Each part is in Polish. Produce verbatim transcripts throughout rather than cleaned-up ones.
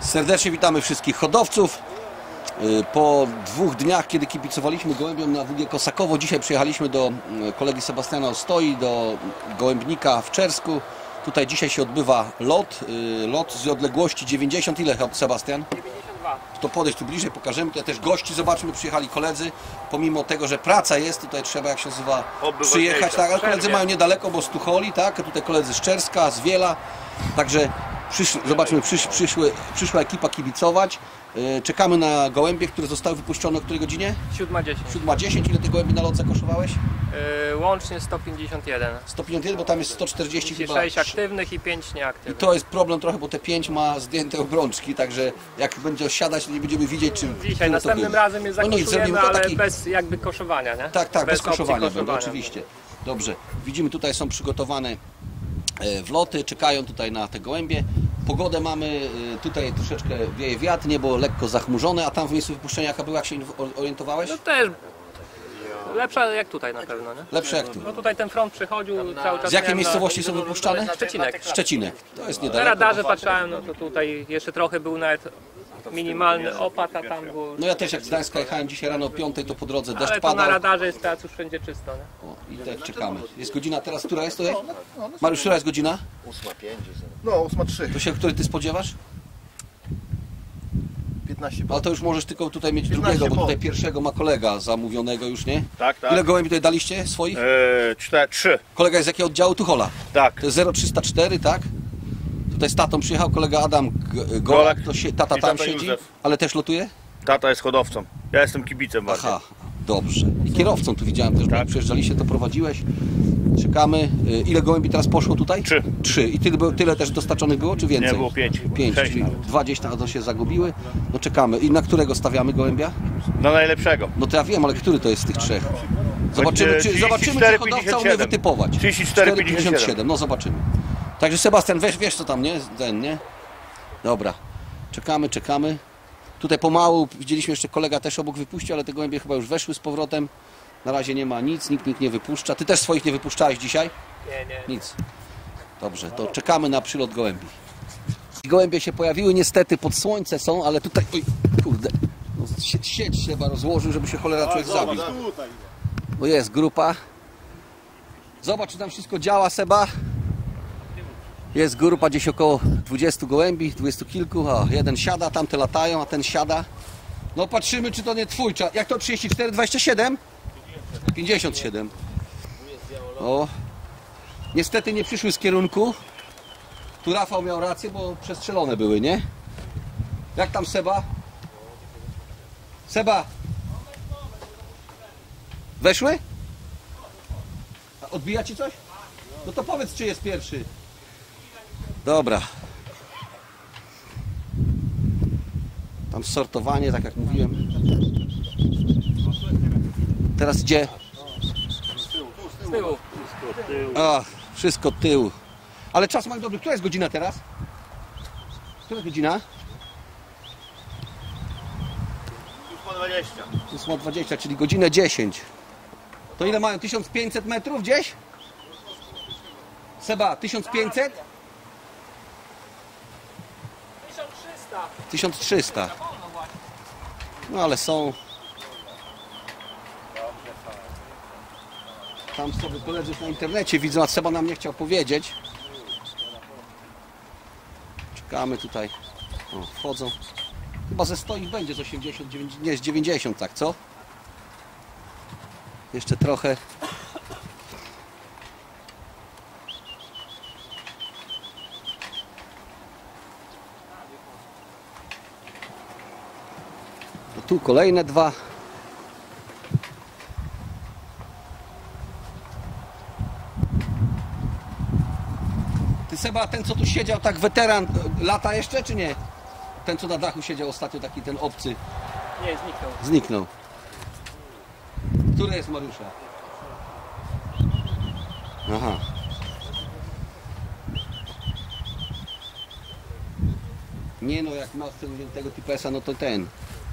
Serdecznie witamy wszystkich hodowców. Po dwóch dniach, kiedy kibicowaliśmy gołębiom na W G Kosakowo, dzisiaj przyjechaliśmy do kolegi Sebastiana Ostoi, do gołębnika w Czersku. Tutaj dzisiaj się odbywa lot, lot z odległości dziewięćdziesiąt, ile Sebastian? dziewięćdziesiąt dwa. To podejść tu bliżej, pokażemy. Tutaj też gości, zobaczmy, przyjechali koledzy. Pomimo tego, że praca jest, tutaj trzeba, jak się nazywa, przyjechać. Tak, ale koledzy mają niedaleko, bo z Tucholi, tak? A tutaj koledzy z Czerska, z Wiela. Także przyszli, zobaczmy, przysz, przyszły, przyszła ekipa kibicować. Czekamy na gołębie, które zostały wypuszczone o której godzinie? siódma dziesięć. siódma dziesięć. Ile tych gołębi na lot zakoszowałeś? Yy, łącznie sto pięćdziesiąt jeden. sto pięćdziesiąt jeden, bo tam jest sto czterdzieści chyba. sześć aktywnych i pięć nieaktywnych. I to jest problem trochę, bo te pięć ma zdjęte obrączki, także jak będzie osiadać, to nie będziemy widzieć, czy... Dzisiaj, następnym razem je zakoszujemy, no nic, ale taki... bez jakby koszowania, nie? Tak, tak, bez, bez koszowania będą, oczywiście. Dobrze, widzimy, tutaj są przygotowane wloty, czekają tutaj na te gołębie. Pogodę mamy, tutaj troszeczkę wieje wiatr, niebo lekko zachmurzone, a tam w miejscu wypuszczenia jaka była, jak się orientowałeś? No też lepsza jak tutaj na pewno, nie? Lepsza jak tu. No tutaj ten front przychodził cały czas. Z jakiej miejscowości są wypuszczane? Szczecinek. Szczecinek. To jest Na niedaleko. radarze patrzałem, no to tutaj jeszcze trochę był nawet minimalny opad, a tam był... No ja też jak z Gdańska jechałem dzisiaj rano o piątej, to po drodze deszcz Ale to padał. na radarze jest teraz już wszędzie czysto, nie? O, i tak czekamy. Jest godzina teraz, która jest tutaj? Mariusz, która jest godzina? ósma pięć. No, ósma trzy. To się, który ty spodziewasz? piętnaście. Ale to już możesz tylko tutaj mieć drugiego, bo tutaj pierwszego ma kolega zamówionego już, nie? Tak, tak. Ile gołębi tutaj daliście swoich? Eee, cztery, trzy. Kolega jest z jakiego oddziału? Tuchola. Tak. To jest zero trzysta cztery, tak? Tutaj z tatą przyjechał kolega Adam G Golak, to się, tata i tam tata siedzi, Józef. ale też lotuje? Tata jest hodowcą. Ja jestem kibicem właśnie. Aha, dobrze. I kierowcą tu widziałem też, bo jak przyjeżdżaliście, to prowadziłeś. Czekamy. Ile gołębi teraz poszło tutaj? Trzy. Trzy. I tyle, tyle też dostarczonych było, czy więcej? Nie, było pięć. Pięć, Sześć czyli nawet. dwa gdzieś tam to się zagubiły. No czekamy. I na którego stawiamy gołębia? Na najlepszego. No to ja wiem, ale który to jest z tych trzech? Zobaczymy, czy, trzydzieści zobaczymy, cztery, czy hodowca pięćdziesiąt umie siedem. wytypować. trzydzieści cztery, pięćdziesiąt siedem. No zobaczymy. Także Sebastian, wiesz, wiesz co tam, nie? Ten, nie? Dobra. Czekamy, czekamy. Tutaj pomału, widzieliśmy jeszcze kolega też obok wypuścił, ale te gołębie chyba już weszły z powrotem. Na razie nie ma nic, nikt nikt nie wypuszcza. Ty też swoich nie wypuszczałeś dzisiaj? Nie, nie. Nic. Dobrze, to czekamy na przylot gołębi. Gołębie się pojawiły, niestety pod słońce są, ale tutaj... Oj, kurde. No, sieć, sieć chyba rozłożył, żeby się cholera człowiek zabił. Bo jest grupa. Zobacz, czy tam wszystko działa, Seba. Jest grupa gdzieś około dwudziestu gołębi, dwudziestu kilku. O, jeden siada, tamte latają, a ten siada. No patrzymy, czy to nie twój. Jak to trzydzieści cztery, dwadzieścia siedem? pięćdziesiąt siedem. O. Niestety nie przyszły z kierunku. Tu Rafał miał rację, bo przestrzelone były, nie? Jak tam Seba? Seba! Weszły? A odbija ci coś? No to powiedz, czy jest pierwszy. Dobra. Tam sortowanie, tak jak mówiłem. Teraz gdzie? Z tyłu. A, wszystko od tyłu. Ale czas mam dobry. Która jest godzina teraz? Która jest godzina? ósma dwadzieścia. ósma dwadzieścia, czyli godzinę dziesięć. To ile mają? tysiąc pięćset metrów gdzieś? Seba, tysiąc pięćset? tysiąc trzysta. tysiąc trzysta. No ale są. Tam sobie koledzy na internecie widzą, a Seba nam nie chciał powiedzieć. Czekamy tutaj. O, wchodzą. Chyba ze sto ich będzie z osiemdziesiąt, dziewięćdziesiąt, nie, z dziewięćdziesiąt, tak, co? Jeszcze trochę. No tu kolejne dwa. Ty Seba, ten co tu siedział, tak weteran, lata jeszcze czy nie? Ten co na dachu siedział ostatnio, taki ten obcy. Nie, zniknął. Zniknął. Który jest Mariusza? Aha. Nie no, jak ma tego typu esa, no to ten.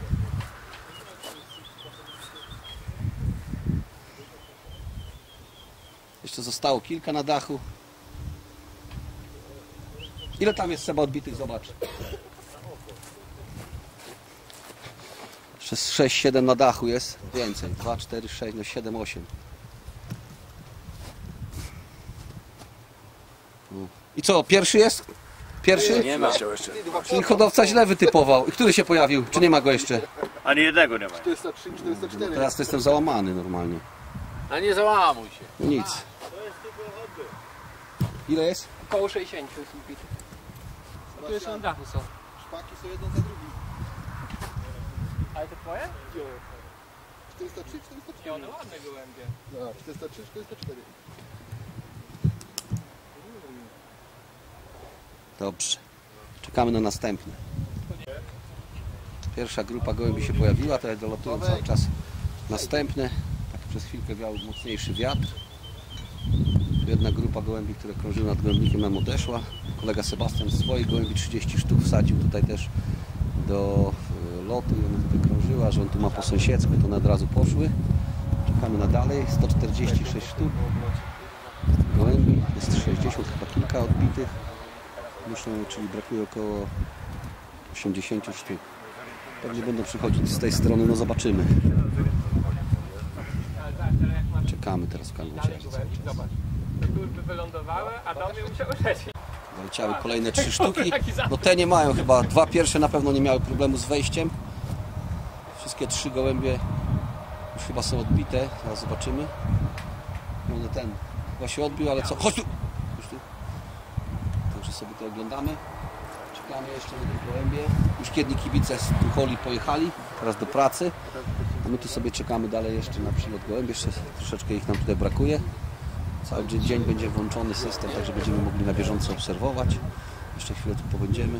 Jeszcze zostało kilka na dachu. Ile tam jest Seba odbitych? Zobacz. Jeszcze sześć siedem na dachu jest. Więcej. dwa, cztery, sześć, no siedem, osiem. I co, pierwszy jest? Pierwszy? Nie ma. Czyli hodowca źle wytypował. I który się pojawił? Czy nie ma go jeszcze? Ani jednego nie ma. czterysta trzy, czterysta cztery. Teraz to jestem załamany normalnie. A nie załamuj się. No nic. Ile jest? Około sześćdziesięciu jest ubitych. A tu jeszcze na dachu są. Szpaki są jeden za drugim. Ale to twoje? czterysta trzy, czterysta cztery. Nie, one ładne gołębie. No, czterysta trzy, czterysta cztery. Dobrze. Czekamy na następne. Pierwsza grupa gołębi się pojawiła, teraz dolatują cały czas następne. Tak przez chwilkę wiał mocniejszy wiatr. Jedna grupa gołębi, które krążyły nad gołębnikiem, nam odeszła. Kolega Sebastian z swoich gołębi trzydzieści sztuk wsadził tutaj też do lotu i ona tutaj krążyła, że on tu ma po sąsiedzku, to one od razu poszły. Czekamy na dalej. sto czterdzieści sześć sztuk gołębi, jest sześćdziesiąt, chyba kilka odbitych. Muszą, czyli brakuje około osiemdziesiąt sztuk. Pewnie będą przychodzić z tej strony, no zobaczymy. Czekamy teraz w Kalmucie. Zobacz. Te kurwy wylądowały, a do mnie musiały lecieć. Doleciały kolejne trzy sztuki. No te nie mają chyba. Dwa pierwsze na pewno nie miały problemu z wejściem. Wszystkie trzy gołębie już chyba są odbite. Zaraz zobaczymy. No ten chyba się odbił, ale co? Chodź tu! Chodź tu. Także sobie to oglądamy. Czekamy jeszcze na te gołębie. Już kiedy kibice z Tucholi pojechali. Teraz do pracy. A my tu sobie czekamy dalej jeszcze na przylot gołębi. Jeszcze troszeczkę ich nam tutaj brakuje. Cały dzień będzie włączony system, także będziemy mogli na bieżąco obserwować. Jeszcze chwilę tu pobędziemy.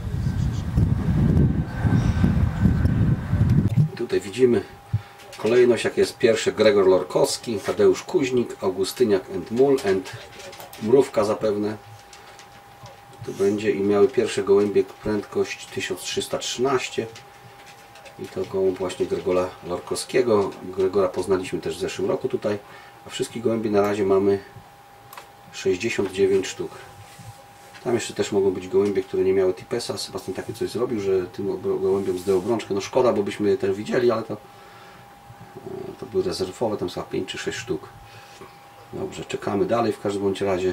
Tutaj widzimy kolejność, jak jest pierwszy Gregor Lorkowski, Tadeusz Kuźnik, Augustyniak and Mul and Mrówka zapewne. Tu będzie i miały pierwsze gołębie prędkość tysiąc trzysta trzynaście. I to gołąb właśnie Gregora Lorkowskiego. Gregora poznaliśmy też w zeszłym roku tutaj. A wszystkich gołębi na razie mamy sześćdziesiąt dziewięć sztuk. Tam jeszcze też mogą być gołębie, które nie miały tipesa. Sebastian takie coś zrobił, że tym gołębiom zdjął obrączkę. No szkoda, bo byśmy je też widzieli, ale to, to były rezerwowe. Tam są pięć czy sześć sztuk. Dobrze, czekamy dalej w każdym bądź razie.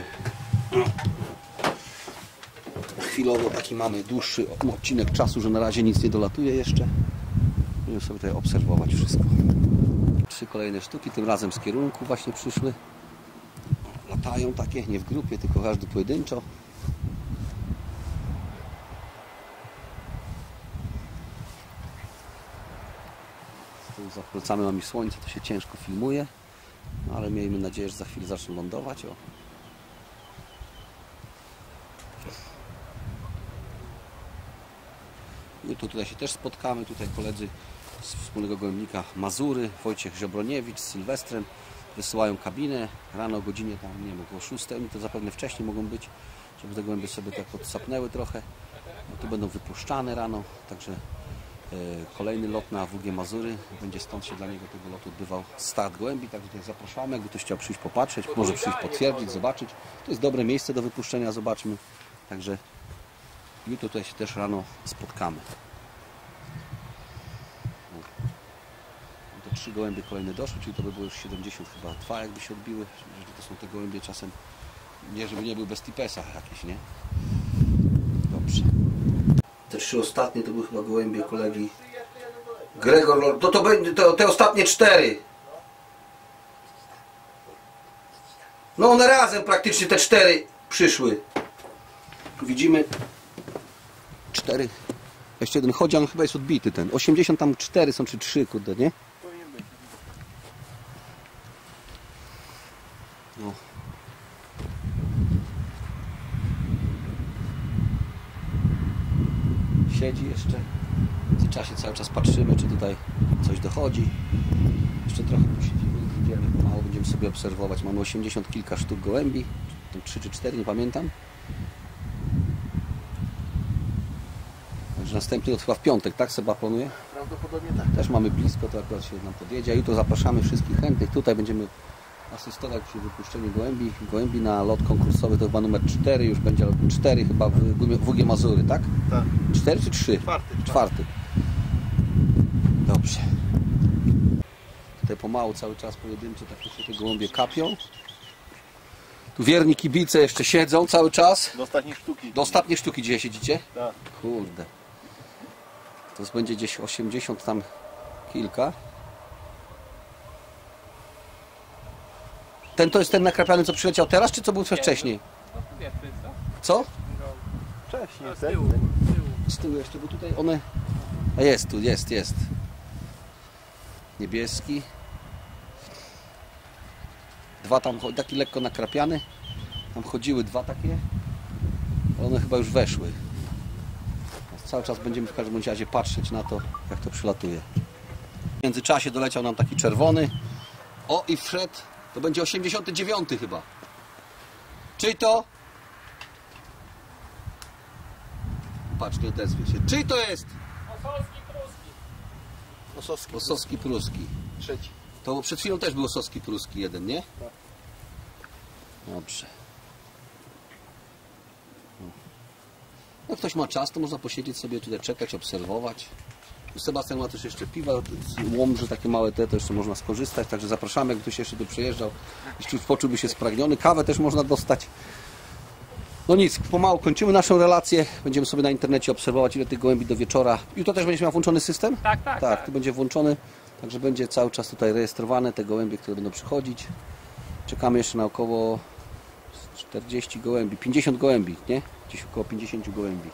Chwilowo taki mamy dłuższy odcinek czasu, że na razie nic nie dolatuje jeszcze. Będziemy sobie tutaj obserwować wszystko. Trzy kolejne sztuki, tym razem z kierunku właśnie przyszły. Latają takie, nie w grupie, tylko każdy pojedynczo. Z tyłu za plecami mamy słońce, to się ciężko filmuje. No, ale miejmy nadzieję, że za chwilę zaczną lądować. O. My tu tutaj się też spotkamy, tutaj koledzy z wspólnego gołębnika Mazury, Wojciech Ziobroniewicz z Sylwestrem wysyłają kabinę rano o godzinie tam, nie wiem, około szóstej, oni to zapewne wcześniej mogą być, żeby te gołębie sobie tak odsapnęły trochę. No, tu będą wypuszczane rano, także e, kolejny lot na W G Mazury, będzie stąd się dla niego tego lotu odbywał start gołębi, także tutaj zapraszamy, jakby ktoś chciał przyjść popatrzeć, może przyjść potwierdzić, zobaczyć. To jest dobre miejsce do wypuszczenia, zobaczmy, także jutro tutaj się też rano spotkamy. To trzy gołębie kolejne doszły, czyli to by było już siedemdziesiąt chyba dwa, jakby się odbiły, że to są te gołębie czasem, nie żeby nie były bez tipesa jakieś, nie? Dobrze. Te trzy ostatnie to były chyba gołębie kolegi Gregor, to, to, to te ostatnie cztery. No one razem praktycznie te cztery przyszły. Tu widzimy cztery. Jeszcze jeden chodzi, on chyba jest odbity ten. osiemdziesiąt tam cztery są czy trzy, kurde, nie? No. Siedzi jeszcze. W międzyczasie cały czas patrzymy, czy tutaj coś dochodzi. Jeszcze trochę posiedzimy, idziemy pomału, będziemy sobie obserwować. Mamy osiemdziesiąt kilka sztuk gołębi. trzy czy cztery, nie pamiętam. Także następny lot chyba w piątek, tak Seba planuje? Prawdopodobnie tak. Też mamy blisko, to akurat się nam podjedzie. A jutro zapraszamy wszystkich chętnych. Tutaj będziemy asystować przy wypuszczeniu gołębi. Gołębi na lot konkursowy to chyba numer cztery, już będzie lot cztery chyba w W G Mazury, tak? Tak. cztery czy trzy? Czwarty. Czwarty. Dobrze. Tutaj pomału cały czas pojedyncze takie się te gołębie kapią. Tu wierni kibice jeszcze siedzą cały czas. Do ostatniej sztuki. Do ostatniej sztuki dzisiaj siedzicie? Tak. Kurde. To będzie gdzieś osiemdziesiąt tam kilka. Ten to jest ten nakrapiany, co przyleciał teraz, czy co był wcześniej? No tu wiesz, co? Co? Wcześniej, Z tyłu, z tyłu. Z tyłu jeszcze, bo tutaj one... A jest tu, jest, jest. Niebieski. Dwa tam, taki lekko nakrapiany. Tam chodziły dwa takie. Ale one chyba już weszły. Cały czas będziemy w każdym razie patrzeć na to, jak to przylatuje. W międzyczasie doleciał nam taki czerwony. O, i wszedł. To będzie osiemdziesiąty dziewiąty chyba. Czyj to? Patrz, nie odezwie się. Czyj to jest? Osolski, pruski. Osowski. Osowski Pruski. Trzeci. To przed chwilą też był Osowski Pruski jeden, nie? Tak. Dobrze. No ktoś ma czas, to można posiedzieć sobie tutaj, czekać, obserwować. Sebastian ma też jeszcze piwa, łomże takie małe te, to jeszcze można skorzystać, także zapraszamy, jak ktoś jeszcze tu przyjeżdżał, jeśli poczułby się spragniony, kawę też można dostać. No nic, pomału kończymy naszą relację, będziemy sobie na internecie obserwować, ile tych gołębi do wieczora. Jutro też będziesz miał włączony system? Tak, tak, Tak, tak. tu będzie włączony, także będzie cały czas tutaj rejestrowane te gołębie, które będą przychodzić. Czekamy jeszcze na około czterdzieści gołębi, pięćdziesiąt gołębi, nie? Gdzieś około pięćdziesiąt gołębi.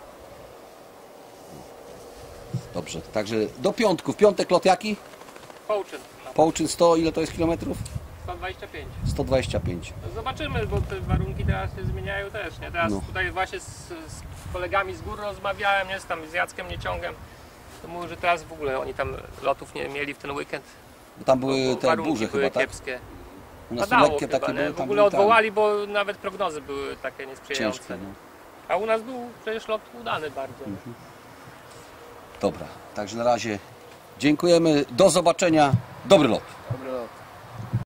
Dobrze, także do piątku. W piątek lot jaki? Połczyn. Połczyn sto, ile to jest kilometrów? sto dwadzieścia pięć. sto dwadzieścia pięć. No zobaczymy, bo te warunki teraz się zmieniają też, nie? Teraz No. tutaj właśnie z, z kolegami z gór rozmawiałem, nie? Z, tam z Jackiem Nieciągiem. To mówił, że teraz w ogóle oni tam lotów nie mieli w ten weekend. Bo tam były bo te warunki burze były chyba, tak? kiepskie. U nas tu Padało lekkie chyba, takie nie? były. W tam ogóle były tam odwołali, bo nawet prognozy były takie niesprzyjające. ciężkie, no. A u nas był przecież lot udany bardzo. Dobra, także na razie dziękujemy. Do zobaczenia. Dobry lot.